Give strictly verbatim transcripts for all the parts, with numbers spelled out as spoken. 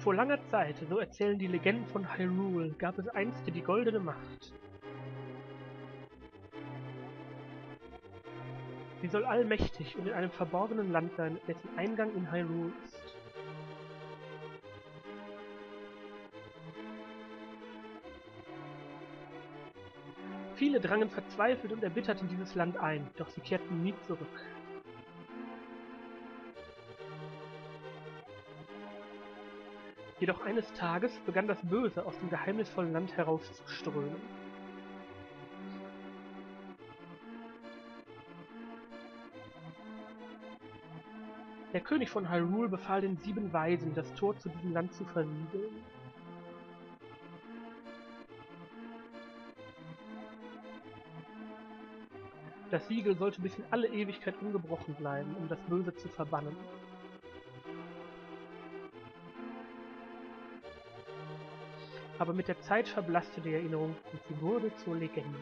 Vor langer Zeit, so erzählen die Legenden von Hyrule, gab es einst die Goldene Macht. Sie soll allmächtig und in einem verborgenen Land sein, dessen Eingang in Hyrule ist. Viele drangen verzweifelt und erbittert in dieses Land ein, doch sie kehrten nie zurück. Jedoch eines Tages begann das Böse aus dem geheimnisvollen Land herauszuströmen. Der König von Hyrule befahl den sieben Weisen, das Tor zu diesem Land zu versiegeln. Das Siegel sollte bis in alle Ewigkeit ungebrochen bleiben, um das Böse zu verbannen. Aber mit der Zeit verblasste die Erinnerung und sie wurde zur Legende.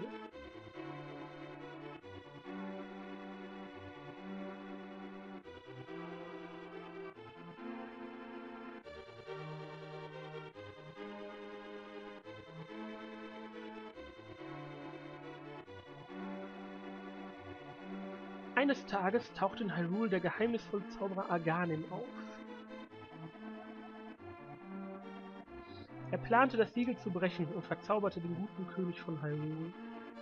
Eines Tages tauchte in Hyrule der geheimnisvolle Zauberer Aganim auf. Er plante, das Siegel zu brechen und verzauberte den guten König von Hyrule.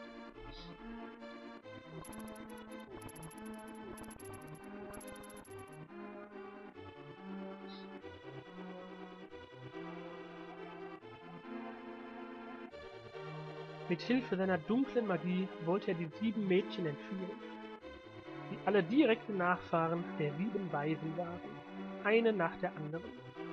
Mit Hilfe seiner dunklen Magie wollte er die sieben Mädchen entführen, die alle direkte Nachfahren der sieben Weisen waren, eine nach der anderen.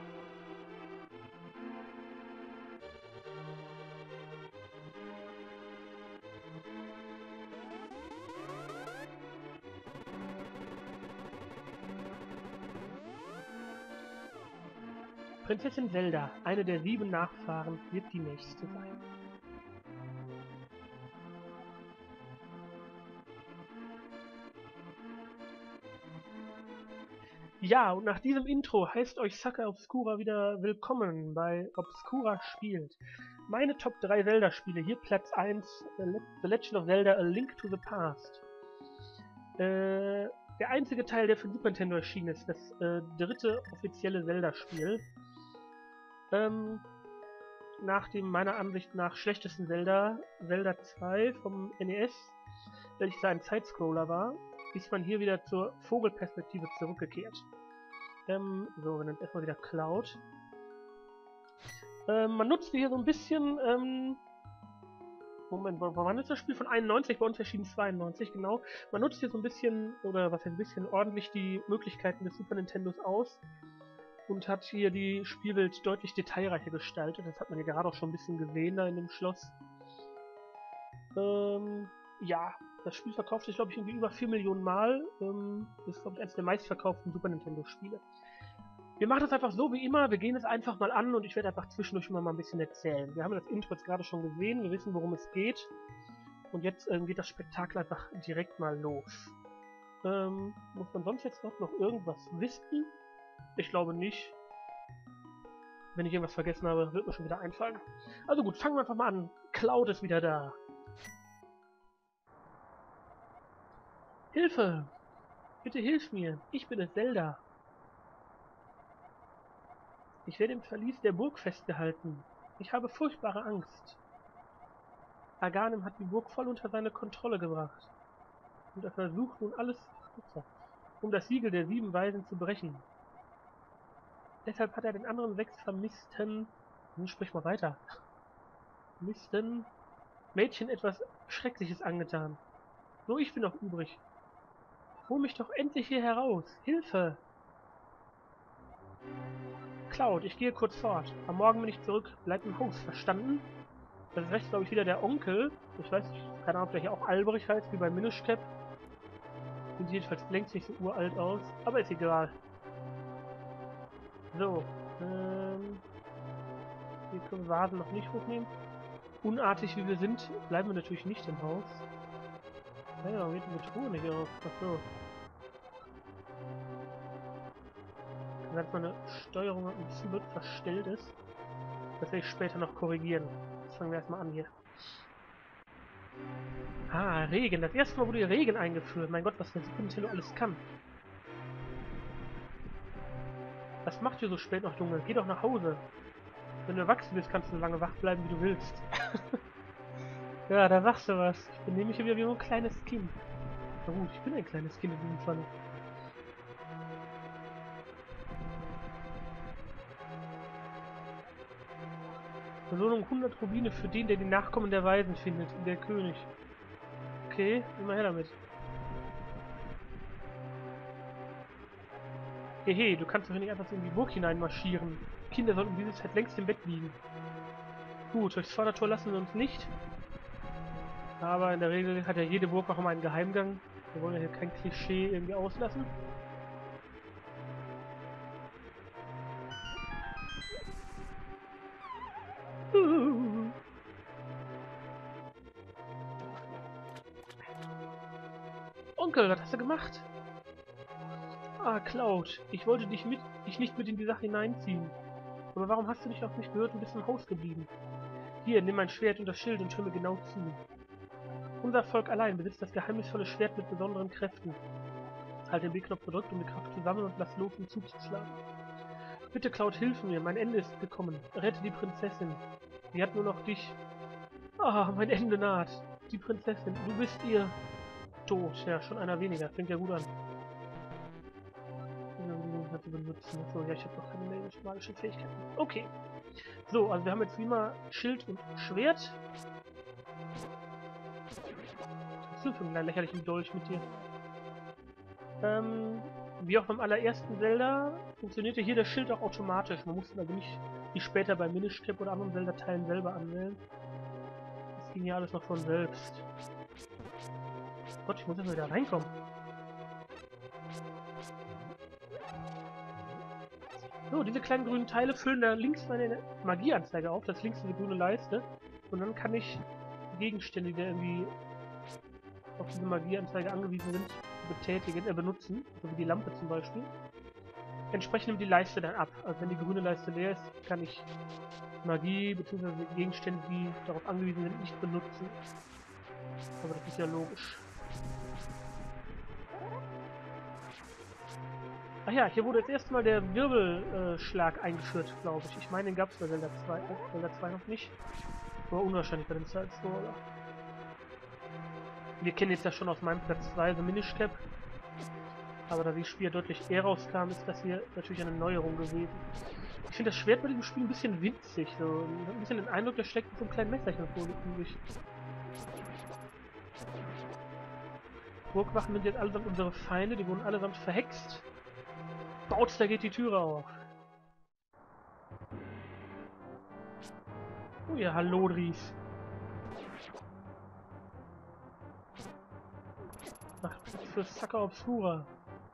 Prinzessin Zelda, eine der sieben Nachfahren, wird die nächste sein. Ja, und nach diesem Intro heißt euch Saga Obscura wieder willkommen bei Obscura spielt. Meine Top drei Zelda-Spiele, hier Platz eins, The Legend of Zelda A Link to the Past. Äh, der einzige Teil, der für Super Nintendo erschienen ist, das äh, dritte offizielle Zelda-Spiel. Ähm, nach dem meiner Ansicht nach schlechtesten Zelda, Zelda zwei vom N E S, welches ein Sidescroller war, ist man hier wieder zur Vogelperspektive zurückgekehrt. Ähm, so, wir nennen es erstmal wieder Cloud. Ähm, man nutzte hier so ein bisschen, ähm, Moment, wann ist das Spiel? Von einundneunzig, bei uns erschienen zweiundneunzig, genau. Man nutzt hier so ein bisschen, oder was heißt ein bisschen, ordentlich die Möglichkeiten des Super Nintendos aus und hat hier die Spielwelt deutlich detailreicher gestaltet. Das hat man ja gerade auch schon ein bisschen gesehen da in dem Schloss. Ähm, ja, das Spiel verkauft sich, glaube ich, irgendwie über vier Millionen Mal. Ähm, ist, glaube ich, eines der meistverkauften Super Nintendo-Spiele. Wir machen das einfach so wie immer, wir gehen es einfach mal an und ich werde einfach zwischendurch immer mal ein bisschen erzählen. Wir haben das Intro jetzt gerade schon gesehen, wir wissen, worum es geht. Und jetzt ähm, geht das Spektakel einfach direkt mal los. Ähm, muss man sonst jetzt noch, noch irgendwas wissen? Ich glaube nicht. Wenn ich irgendwas vergessen habe, wird mir schon wieder einfallen. Also gut, fangen wir einfach mal an. Cloud ist wieder da. Hilfe! Bitte hilf mir! Ich bin es, Zelda. Ich werde im Verlies der Burg festgehalten. Ich habe furchtbare Angst. Aganim hat die Burg voll unter seine Kontrolle gebracht. Und er versucht nun alles, um das Siegel der sieben Weisen zu brechen. Deshalb hat er den anderen sechs vermissten... Nun sprich mal weiter. Vermissten Mädchen etwas Schreckliches angetan. Nur ich bin noch übrig. Hol mich doch endlich hier heraus. Hilfe! Cloud, ich gehe kurz fort. Am Morgen bin ich zurück. Bleib im Haus, verstanden? Das ist rechts, glaube ich, wieder der Onkel. Ich weiß nicht, keine Ahnung, ob der hier auch Alberich heißt, wie bei Minish Cap. Sieht jedenfalls längst nicht so uralt aus, aber ist egal. So, ähm... hier können wir Vasen noch nicht hochnehmen. Unartig wie wir sind, bleiben wir natürlich nicht im Haus. Naja, warum geht die Truhe nicht auf? Achso. Wenn meine Steuerung ein bisschen wird verstellt ist, das werde ich später noch korrigieren. Jetzt fangen wir erstmal an hier. Ah, Regen. Das erste Mal wurde hier Regen eingeführt. Mein Gott, was der Super Nintendo alles kann. Was macht ihr so spät noch, Junge? Geh doch nach Hause. Wenn du erwachsen bist, kannst du so lange wach bleiben, wie du willst. Ja, da sagst du was. Ich bin nämlich wieder wie ein kleines Kind. Na gut, ich bin ein kleines Kind in diesem Fall. Belohnung hundert Rubine für den, der die Nachkommen der Weisen findet, der König. Okay, immer her damit. Hehe, du kannst doch nicht einfach so in die Burg hineinmarschieren. Kinder sollten diese Zeit längst im Bett liegen. Gut, durchs Vordertor lassen wir uns nicht. Aber in der Regel hat ja jede Burg auch immer einen Geheimgang. Wir wollen ja hier kein Klischee irgendwie auslassen. Uh. Onkel, was hast du gemacht? Ah, Cloud, ich wollte dich, mit, dich nicht mit in die Sache hineinziehen. Aber warum hast du nicht auf mich gehört und bist im Haus geblieben? Hier, nimm mein Schwert und das Schild und hör mir genau zu. Unser Volk allein besitzt das geheimnisvolle Schwert mit besonderen Kräften. Halt den B-Knopf gedrückt, um die Kraft zu sammeln und lass los, um zuzuschlagen. Bitte, Cloud, hilf mir, mein Ende ist gekommen. Rette die Prinzessin. Sie hat nur noch dich. Ah, mein Ende naht. Die Prinzessin, du bist ihr Tod. Ja, schon einer weniger. Fängt ja gut an. Zu benutzen. So, ja, ich habe noch keine magischen Fähigkeiten. Okay. So, also wir haben jetzt wie immer Schild und Schwert. Was ist das für ein lächerlichen Dolch mit dir? Ähm, wie auch beim allerersten Zelda funktionierte hier das Schild auch automatisch. Man musste also nicht wie später bei Minish Cap oder anderen Zelda-Teilen selber anwählen. Das ging ja alles noch von selbst. Gott, ich muss jetzt mal wieder reinkommen. So, diese kleinen grünen Teile füllen da links meine Magieanzeige auf. Das ist links diese grüne Leiste. Und dann kann ich Gegenstände, die irgendwie auf diese Magieanzeige angewiesen sind, betätigen, äh, benutzen. So wie die Lampe zum Beispiel. Entsprechend nimmt die Leiste dann ab. Also wenn die grüne Leiste leer ist, kann ich Magie bzw. Gegenstände, die darauf angewiesen sind, nicht benutzen. Aber das ist ja logisch. Ach ja, hier wurde das erste Mal der Wirbelschlag äh, eingeführt, glaube ich. Ich meine, den gab es bei Zelda zwei, äh, Zelda zwei noch nicht. Aber unwahrscheinlich bei dem Side-Scroller. Wir kennen jetzt ja schon aus meinem Platz zwei The Minish Cap. Aber da das Spiel deutlich eher rauskam, ist das hier natürlich eine Neuerung gewesen. Ich finde das Schwert bei diesem Spiel ein bisschen winzig. So. Ich habe ein bisschen den Eindruck, das steckt mit so einem kleinen Messerchen vor sich. Burgwachen sind jetzt allesamt unsere Feinde, die wurden allesamt verhext. Bautz, da geht die Türe auf. Oh ja, hallo, Dries. Ach, Platz für Sucker Obscura.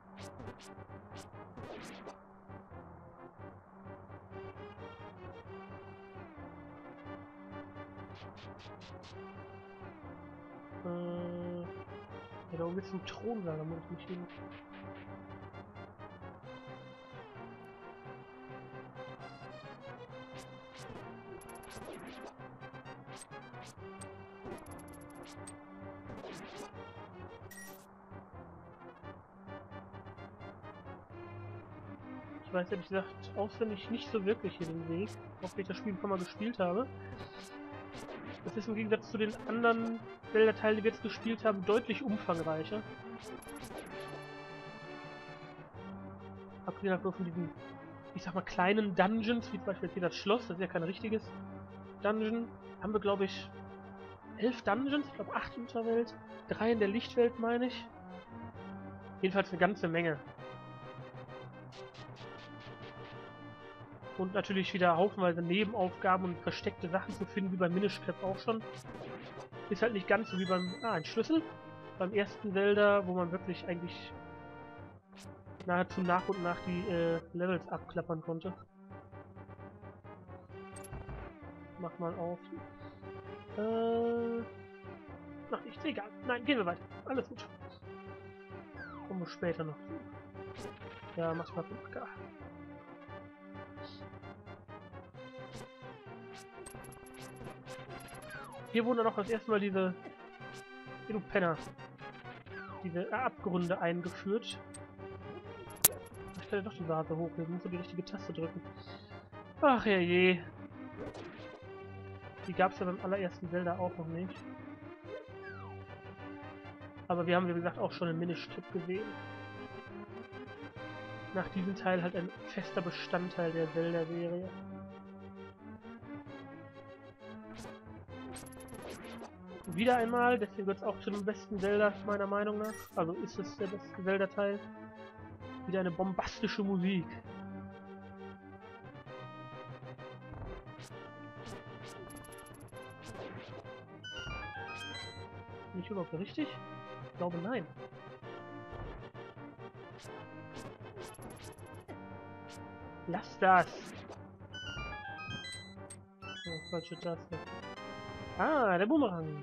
Äh, ja, da oben ist ein Thronsaal, da muss ich nicht hin. Ich weiß ehrlich gesagt auswendig nicht so wirklich hier den Weg, auch wenn ich das Spiel ein paar Mal gespielt habe. Das ist im Gegensatz zu den anderen Zelda-Teilen, die wir jetzt gespielt haben, deutlich umfangreicher. Abgesehen davon von diesen, ich sag mal, kleinen Dungeons, wie zum Beispiel jetzt hier das Schloss, das ist ja kein richtiges Dungeon, haben wir, glaube ich, elf Dungeons, ich glaube acht in der Welt, drei in der Lichtwelt, meine ich. Jedenfalls eine ganze Menge. Und natürlich wieder haufenweise Nebenaufgaben und versteckte Sachen zu finden, wie beim Minish Cap auch schon. Ist halt nicht ganz so wie beim... Ah, ein Schlüssel. Beim ersten Zelda, wo man wirklich eigentlich nahezu nach und nach die äh, Levels abklappern konnte. Mach mal auf. Äh... Ach, nichts, egal. Nein, gehen wir weiter. Alles gut. Kommen wir später noch zu. Ja, mach mal fünf K. Hier wurden dann auch das erste Mal diese... Hier, du Penner. Diese Abgründe eingeführt. Ich kann ja doch die Vase hochheben, muss so die richtige Taste drücken. Ach ja je. Die gab es ja beim allerersten Zelda auch noch nicht. Aber wir haben, wie gesagt, auch schon einen Minish-Clip gesehen. Nach diesem Teil halt ein fester Bestandteil der Zelda-Serie. Wieder einmal, deswegen wird es auch zu dem besten Zelda meiner Meinung nach. Also ist es der beste Zelda-Teil. Wieder eine bombastische Musik. Bin ich überhaupt richtig? Ich glaube nein. Lass das! Oh, falsche Taste. Ah, der Boomerang.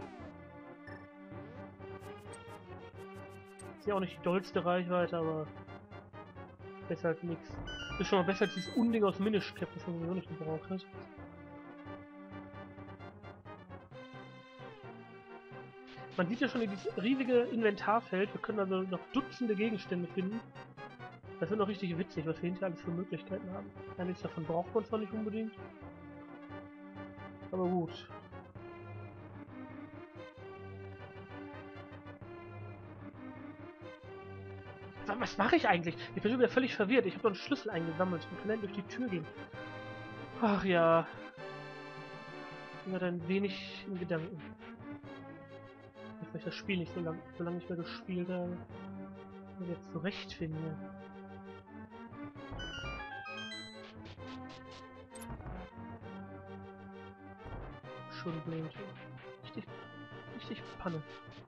Ist ja auch nicht die dollste Reichweite, aber besser als nix. Ist schon mal besser als dieses Unding aus Minish Cap, das man sowieso nicht gebraucht hat. Man sieht ja schon dieses riesige Inventarfeld. Wir können also noch Dutzende Gegenstände finden. Das wird noch richtig witzig, was wir hinterher alles für Möglichkeiten haben. Eines davon braucht man zwar nicht unbedingt. Aber gut. Was mache ich eigentlich? Ich bin schon wieder völlig verwirrt. Ich habe noch einen Schlüssel eingesammelt. Wir können dann durch die Tür gehen. Ach ja. Ich bin gerade ein wenig in Gedanken. Weil ich das Spiel nicht so, lang, so lange nicht mehr gespielt habe. Und jetzt zurechtfinde. Schon blöd. Richtig, richtig Panne.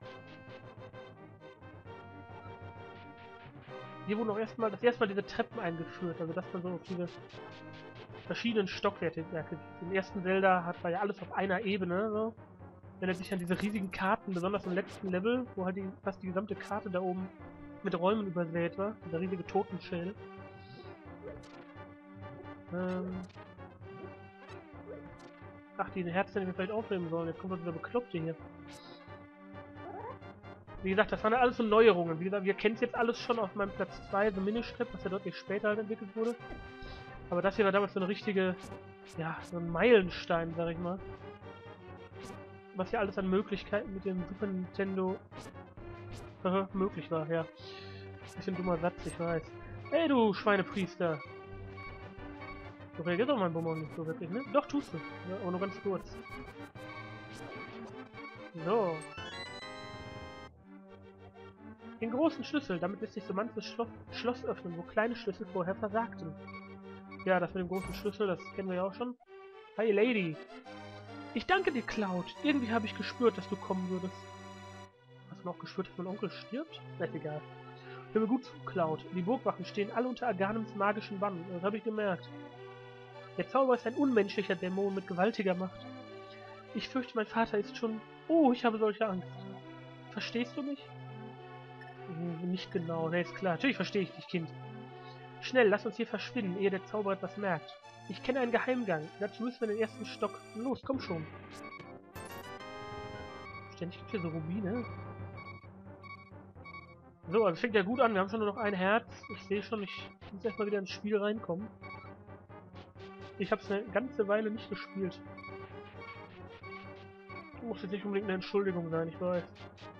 Hier wurden auch erstmal das erste Mal diese Treppen eingeführt, also dass man so auf diese verschiedenen Stockwerke. Im ersten Zelda hat war ja alles auf einer Ebene, so. Wenn er sich an diese riesigen Karten, besonders im letzten Level, wo halt die, fast die gesamte Karte da oben mit Räumen übersät war, dieser riesige Totenschädel. Ähm Ach, die Herzen, die wir vielleicht aufnehmen sollen. Jetzt kommt doch dieser Bekloppte hier. Wie gesagt, das waren ja alles so Neuerungen. Wie gesagt, wir kennen es jetzt alles schon auf meinem Platz zwei, The Minish Cap, was ja deutlich später halt entwickelt wurde. Aber das hier war damals so eine richtige, ja, so ein Meilenstein, sag ich mal. Was ja alles an Möglichkeiten mit dem Super Nintendo äh, möglich war, ja. Bisschen dummer Satz, ich weiß. Hey du Schweinepriester! Du reagierst auf meinen Bummern nicht so wirklich, ne? Doch, tust du. Ja, aber nur ganz kurz. So. Den großen Schlüssel, damit lässt sich so manches Schloss, Schloss öffnen, wo kleine Schlüssel vorher versagten. Ja, das mit dem großen Schlüssel, das kennen wir ja auch schon. Hi, Lady! Ich danke dir, Cloud. Irgendwie habe ich gespürt, dass du kommen würdest. Hast du noch gespürt, dass mein Onkel stirbt? Na, ist egal. Hör mir gut zu, Cloud. Die Burgwachen stehen alle unter Aganems magischen Bann. Das habe ich gemerkt. Der Zauberer ist ein unmenschlicher Dämon mit gewaltiger Macht. Ich fürchte, mein Vater ist schon... Oh, ich habe solche Angst. Verstehst du mich? Hm, nicht genau. Ne, ist klar. Natürlich verstehe ich dich, Kind. Schnell, lass uns hier verschwinden, ehe der Zauberer etwas merkt. Ich kenne einen Geheimgang. Dazu müssen wir den ersten Stock. Los, komm schon. Ständig gibt es hier so Rubine. So, also fängt ja gut an. Wir haben schon nur noch ein Herz. Ich sehe schon, ich muss erstmal wieder ins Spiel reinkommen. Ich habe es eine ganze Weile nicht gespielt. Muss jetzt nicht unbedingt eine Entschuldigung sein, ich weiß.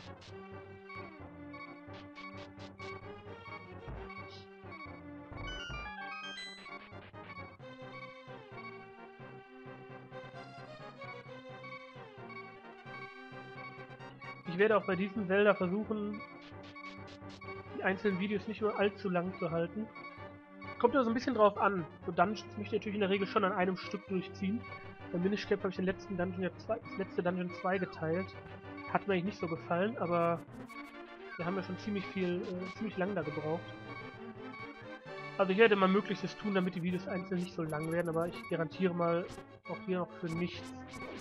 Ich werde auch bei diesem Zelda versuchen, die einzelnen Videos nicht nur allzu lang zu halten. Kommt ja so ein bisschen drauf an. So Dungeons möchte ich natürlich in der Regel schon an einem Stück durchziehen. Bei Minish Cap habe ich den letzten Dungeon ja zwei, das letzte Dungeon zwei geteilt. Hat mir eigentlich nicht so gefallen, aber wir haben ja schon ziemlich viel, äh, ziemlich lang da gebraucht. Also ich werde mal Möglichstes tun, damit die Videos einzeln nicht so lang werden, aber ich garantiere mal auch hier noch für nichts.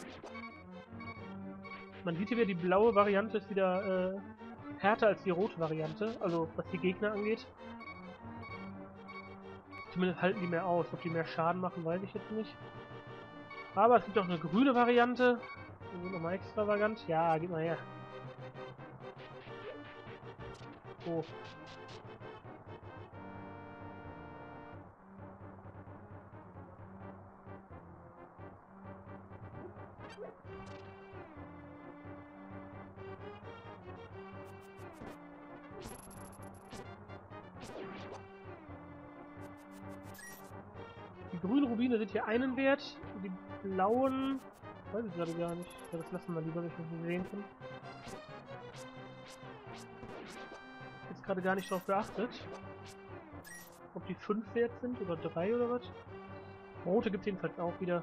Man sieht hier wieder, die blaue Variante ist wieder äh, härter als die rote Variante, also was die Gegner angeht. Zumindest halten die mehr aus. Ob die mehr Schaden machen, weiß ich jetzt nicht. Aber es gibt auch eine grüne Variante. Nochmal extravagant. Ja, gib mal her. Oh. Die grünen Rubine sind hier einen wert, die blauen, weiß ich gerade gar nicht. Ja, das lassen wir lieber, wenn ich das nicht sehen kann. Jetzt gerade gar nicht darauf geachtet, ob die fünf wert sind oder drei oder was. Rote gibt es jedenfalls auch wieder,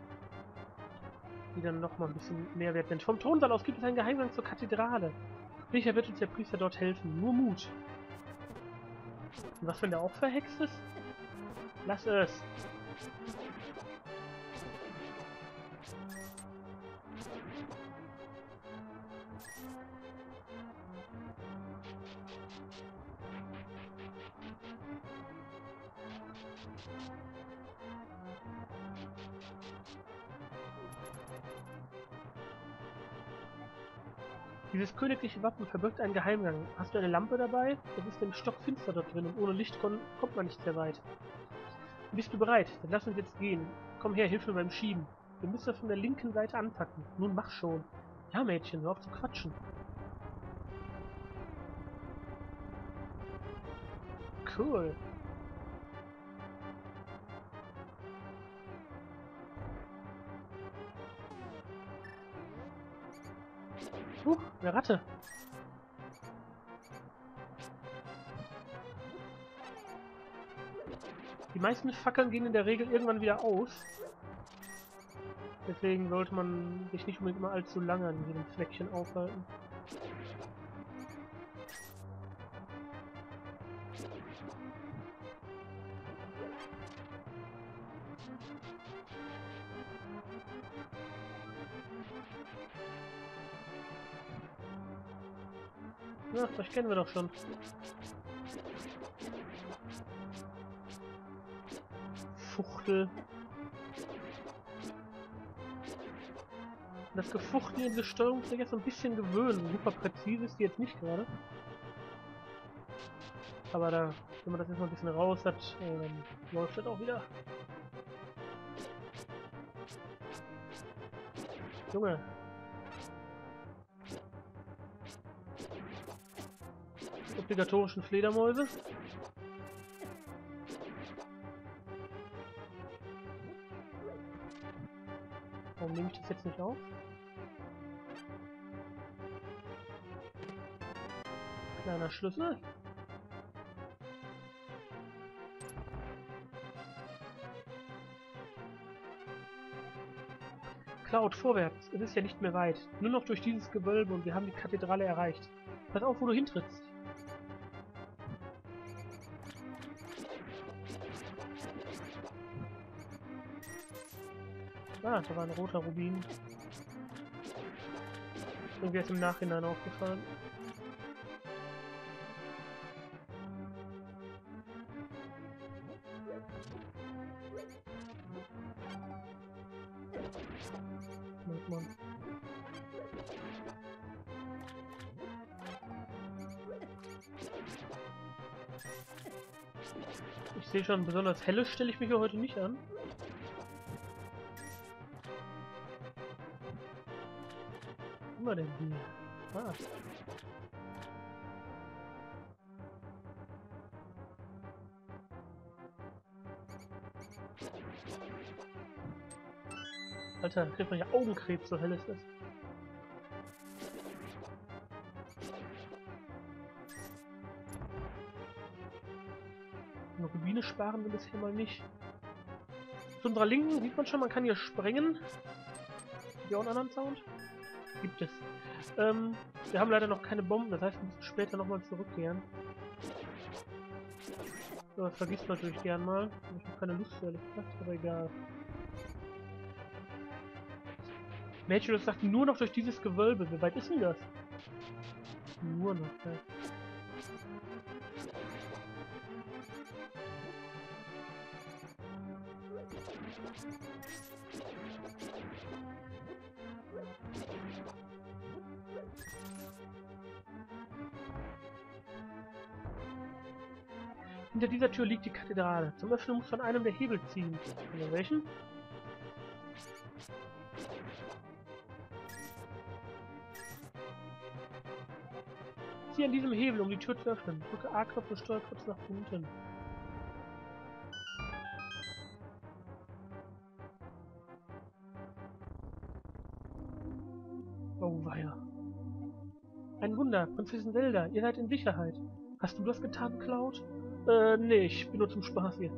die dann nochmal ein bisschen mehr wert sind. Vom Thronsaal aus gibt es einen Geheimgang zur Kathedrale. Sicher wird uns der Priester dort helfen. Nur Mut. Und was, wenn der auch verhext ist? Lass es. Dieses königliche Wappen verbirgt einen Geheimgang. Hast du eine Lampe dabei? Es ist nämlich stockfinster dort drin und ohne Licht kommt man nicht sehr weit. Bist du bereit? Dann lass uns jetzt gehen. Komm her, hilf mir beim Schieben. Wir müssen das von der linken Seite anpacken. Nun mach schon. Ja, Mädchen, hör auf zu quatschen. Cool. Huch, eine Ratte. Die meisten Fackeln gehen in der Regel irgendwann wieder aus. Deswegen sollte man sich nicht unbedingt immer allzu lange an jedem Fleckchen aufhalten. Ja, das kennen wir doch schon. Fuchtel. Das Gefuchtel in diese Steuerung ist jetzt so ein bisschen gewöhnen. Super präzise ist die jetzt nicht gerade. Aber da, wenn man das jetzt mal ein bisschen raus hat, äh, dann läuft das auch wieder. Junge. Die obligatorischen Fledermäuse. Warum nehme ich das jetzt nicht auf? Kleiner Schlüssel. Cloud, vorwärts. Es ist ja nicht mehr weit. Nur noch durch dieses Gewölbe und wir haben die Kathedrale erreicht. Pass auf, wo du hintrittst. Ah, da war ein roter Rubin. Irgendwie ist im Nachhinein aufgefallen. Mann. Ich sehe schon, besonders helle stelle ich mich hier heute nicht an. Was haben wir denn hier? Ah. Alter, da kriegt man ja Augenkrebs, so hell ist das. Eine Rubine sparen wir bisher mal nicht. Zu unserer Linken sieht man schon, man kann hier sprengen. Gibt ja auch einen anderen Sound? Gibt es. Ähm, wir haben leider noch keine Bomben, das heißt, wir müssen später nochmal zurückkehren. So, das vergisst man natürlich gern mal. Ich habe keine Lust, ehrlich gesagt, aber egal. Mädchen, das sagt nur noch durch dieses Gewölbe. Wie weit ist denn das? Nur noch, ja. Hinter dieser Tür liegt die Kathedrale. Zum Öffnen muss von einem der Hebel ziehen. Oder welchen? Zieh an diesem Hebel, um die Tür zu öffnen. Drücke A-Knopf und steuer kurz nach unten. Oh weia. Ein Wunder, Prinzessin Zelda, ihr seid in Sicherheit. Hast du das getan, Cloud? Äh, nee, ich bin nur zum Spaß hier.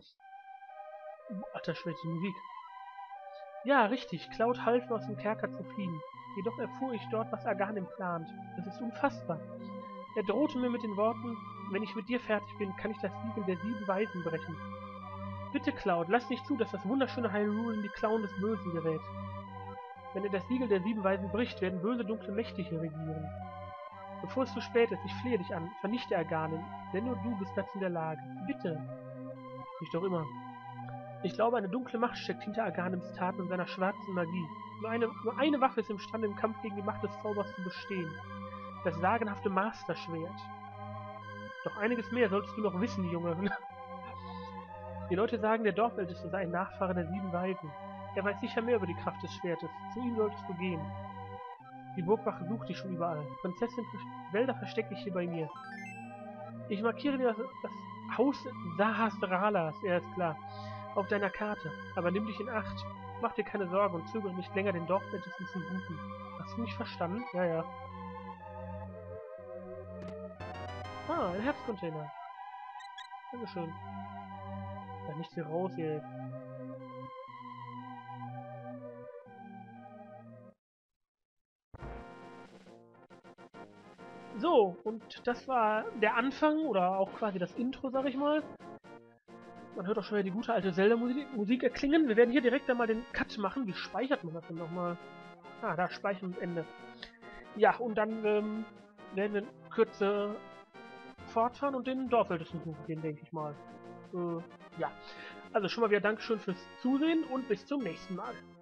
Alter Schwede, die Musik. Ja, richtig, Cloud half mir aus dem Kerker zu fliehen. Jedoch erfuhr ich dort, was Aghanim plant. Das ist unfassbar. Er drohte mir mit den Worten, wenn ich mit dir fertig bin, kann ich das Siegel der sieben Weisen brechen. Bitte, Cloud, lass nicht zu, dass das wunderschöne Hyrule in die Klauen des Bösen gerät. Wenn er das Siegel der sieben Weisen bricht, werden böse dunkle Mächte hier regieren. Bevor es zu spät ist, ich flehe dich an, vernichte Aghanim, denn nur du bist dazu in der Lage. Bitte! Ich doch immer. Ich glaube, eine dunkle Macht steckt hinter Aghanims Taten und seiner schwarzen Magie. Nur eine, nur eine Waffe ist imstande, im Kampf gegen die Macht des Zaubers zu bestehen. Das sagenhafte Master-Schwert. Doch einiges mehr solltest du noch wissen, Junge. Die Leute sagen, der Dorfälteste sei ein Nachfahre der sieben Weisen. Er weiß sicher mehr über die Kraft des Schwertes. Zu ihm solltest du gehen. Die Burgwache sucht dich schon überall. Prinzessin Zelda versteckt dich hier bei mir. Ich markiere dir das, das Haus Sahasralas, er ist klar, auf deiner Karte. Aber nimm dich in Acht. Mach dir keine Sorgen und zögere nicht länger, den Dorfältesten zu suchen. Hast du mich verstanden? Ja, ja. Ah, ein Herzcontainer. Dankeschön. Ja, nicht hier raus, ey. So, und das war der Anfang, oder auch quasi das Intro, sag ich mal. Man hört auch schon wieder die gute alte Zelda-Musik erklingen. Wir werden hier direkt einmal den Cut machen. Wie speichert man das denn nochmal? Ah, da speichern und Ende. Ja, und dann ähm, werden wir in Kürze fortfahren und den Dorfältesten suchen gehen, denke ich mal. Äh, ja. Also schon mal wieder Dankeschön fürs Zusehen und bis zum nächsten Mal.